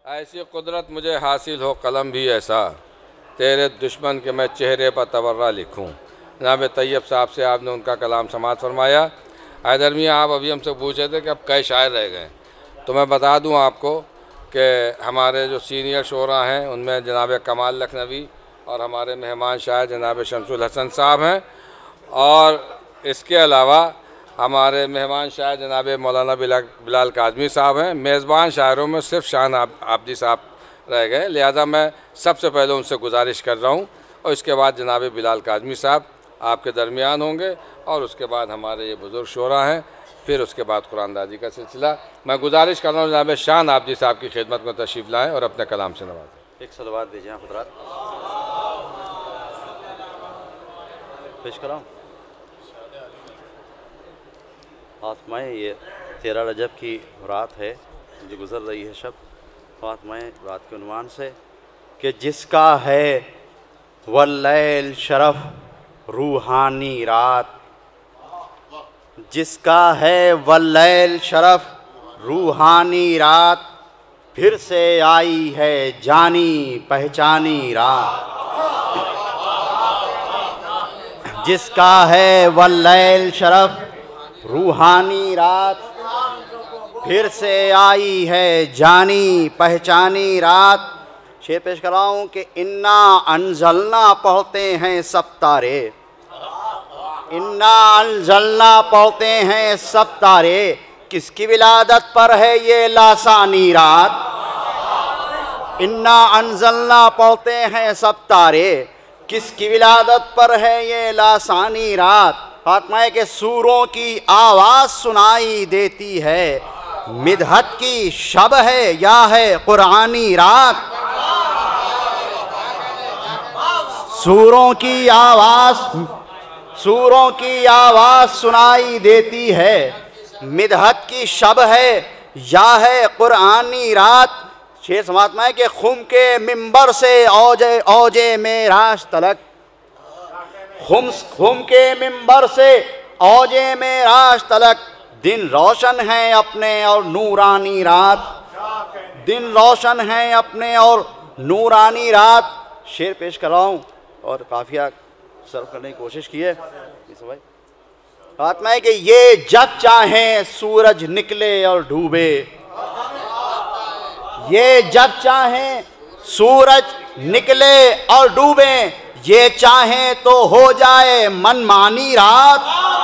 ऐसी कुदरत मुझे हासिल हो कलम भी ऐसा, तेरे दुश्मन के मैं चेहरे पर तबर्रा लिखूं। जनाब तैयब साहब से आपने उनका कलाम समाअत फरमाया। हैदर मियाँ, आप अभी हमसे पूछ रहे थे कि अब कई शायर रह गए, तो मैं बता दूं आपको कि हमारे जो सीनियर शोरा हैं उनमें जनाब कमाल लखनवी और हमारे मेहमान शायर जनाब शमसुल हसन साहब हैं, और इसके अलावा हमारे मेहमान शायर जनाब मौलाना बिलाल काज़मी साहब हैं। मेज़बान शायरों में सिर्फ शान आबदी साहब रह गए, लिहाजा मैं सबसे पहले उनसे गुजारिश कर रहा हूँ, और इसके बाद जनाब बिलाल काज़मी साहब आपके दरमियान होंगे, और उसके बाद हमारे ये बुज़ुर्ग शोरा हैं, फिर उसके बाद कुरानदाजी का सिलसिला। मैं गुजारिश कर रहा हूँ जनाब शान आबदी साहब की खिदमत में तशरीफ़ लाएँ और अपने कलाम से नवाजें। एक सलवात दीजिए हज़रात, पेश कराऊँ। आत्माएँ, ये 13 रजब की रात है जो गुज़र रही है शब। आत्माएँ रात के उन्वान से कि जिसका है वल्लैल शरफ रूहानी रात, जिसका है वल्लैल शरफ रूहानी रात, फिर से आई है जानी पहचानी रात। जिसका है वल्लैल शरफ रूहानी रात, फिर से आई है जानी पहचानी रात। शेर पेश कर रहा हूँ कि इन्ना अनजलना पढ़ते हैं सब तारे, इन्ना अनजलना पढ़ते हैं सब तारे, किसकी विलादत पर है ये लासानी रात। इन्ना अनजलना पढ़ते हैं सब तारे, किसकी विलादत पर है ये लासानी रात। आत्माएं के सूरों की आवाज़ सुनाई देती है, मिदहत की शब है या है कुरानी रात। सूरों की आवाज़ सुनाई देती है, मिदहत की शब है या है कुरानी रात। शेर समात्मा है कि खुम के मिंबर से औजे मेराज तलक, खुम के मिंबर से औजे मेराज तलक, दिन रोशन है अपने और नूरानी रात, दिन रोशन है अपने और नूरानी रात। शेर पेश कर रहा हूँ और काफिया सर्व करने की कोशिश की है। आत्मा है कि ये जब चाहें सूरज निकले और डूबे, ये जब चाहें सूरज निकले और डूबे, ये चाहें तो हो जाए मनमानी रात।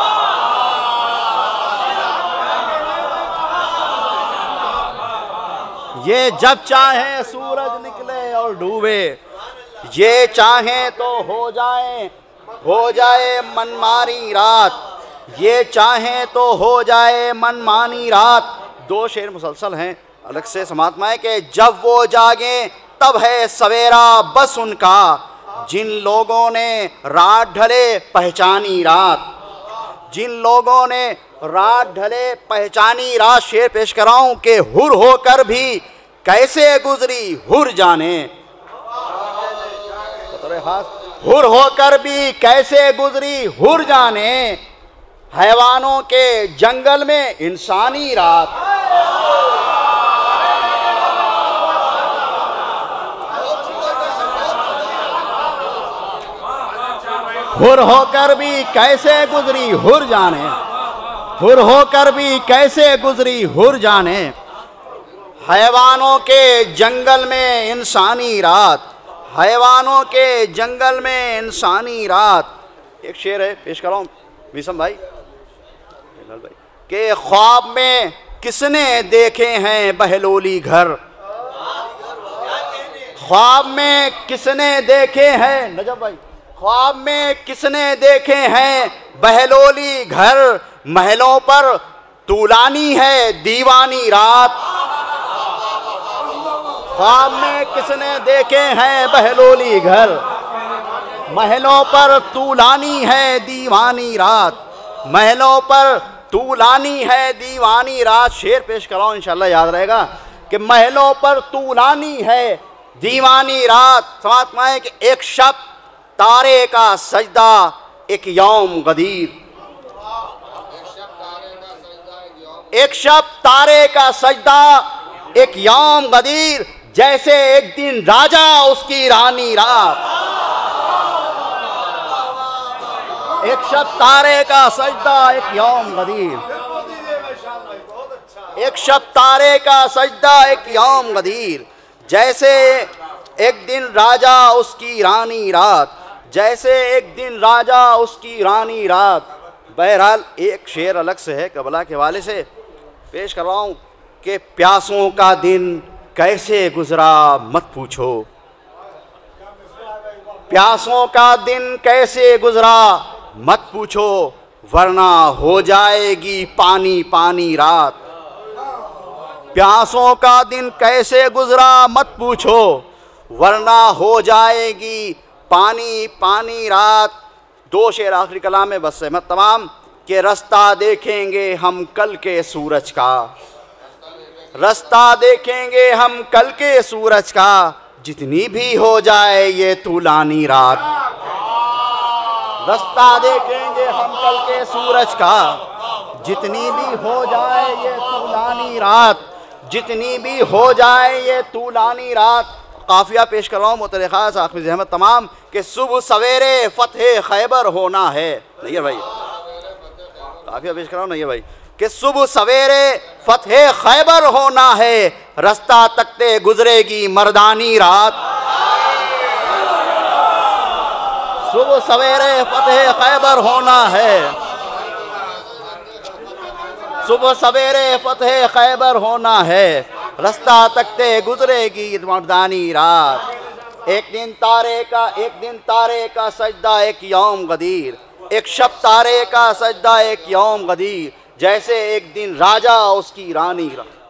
ये जब चाहें सूरज निकले और डूबे, ये चाहें तो हो जाए मनमानी रात, ये चाहें तो हो जाए मनमानी रात। दो शेर मुसलसल हैं अलग से समात्मा है कि जब वो जागे तब है सवेरा बस उनका, जिन लोगों ने रात ढले पहचानी रात, जिन लोगों ने रात ढले पहचानी रात। शेर पेश कराऊं कि हुर होकर भी कैसे गुजरी हुर जाने, हुर होकर भी कैसे गुजरी हुर जाने, हैवानों के जंगल में इंसानी रात। हुर होकर भी कैसे गुजरी हुर जाने, हुर होकर भी कैसे गुजरी हुर जाने, हैवानों के जंगल में इंसानी रात, हैवानों के जंगल में इंसानी रात। एक शेर है पेश कर रहा हूँ विसम भाई के ख्वाब में किसने देखे हैं बहलोली घर, ख्वाब में किसने देखे हैं नजब भाई, ख्वाब में किसने देखे हैं बहलोली घर, महलों पर तूलानी है दीवानी रात। ख्वाब में किसने देखे हैं बहलोली घर, महलों पर तूलानी है दीवानी रात, महलों पर तूलानी है दीवानी रात। शेर पेश कर रहा हूं इंशाल्लाह याद रहेगा कि महलों पर तूलानी है दीवानी रात। समात्मा है कि एक शब तारे का सजदा एक यौम गदीर, एक शब तारे का सजदा एक यौम गदीर, जैसे एक दिन राजा उसकी रानी रात। एक शब तारे का सजदा एक यौम गदीर, एक शब तारे का सजदा एक यौम गदीर, जैसे एक दिन राजा उसकी रानी रात, जैसे एक दिन राजा उसकी रानी रात। बहरहाल एक शेर अलग से है कबला के वाले से पेश कर रहा हूँ कि प्यासों का दिन कैसे गुजरा मत पूछो, प्यासों का दिन कैसे गुजरा मत पूछो, वरना हो जाएगी पानी पानी रात। प्यासों का दिन कैसे गुजरा मत पूछो, वरना हो जाएगी पानी पानी रात। दो शेर आखिरी कलाम में बस मैं तमाम के रास्ता देखेंगे हम कल के सूरज का, रास्ता देखेंगे हम कल के सूरज का, जितनी भी हो जाए ये तूलानी रात। रास्ता देखेंगे हम कल के सूरज का, जितनी भी हो जाए ये तूलानी रात, जितनी भी हो जाए ये तूलानी रात। काफिया पेश कर रहा हूँ मोहतरम खास आखिर अहमद तमाम के सुबह सवेरे फतेह खैबर होना है। नहीं है भाई, काफिया पेश कर रहा हूँ नहीं है भाई कि सुबह सवेरे फतेह खैबर होना है, रास्ता तकते गुजरेगी मर्दानी रात। सुबह सवेरे फतेह खैबर होना है, सुबह सवेरे फतेह खैबर होना है, रास्ता तकते गुजरेगी मर्दानी रात। एक दिन तारे का सजदा एक यौम गदीर, एक शब तारे का सजदा एक यौम गदीर, जैसे एक दिन राजा उसकी रानी रात।